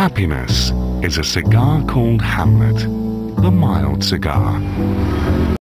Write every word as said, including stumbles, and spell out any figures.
Happiness is a cigar called Hamlet, the mild cigar.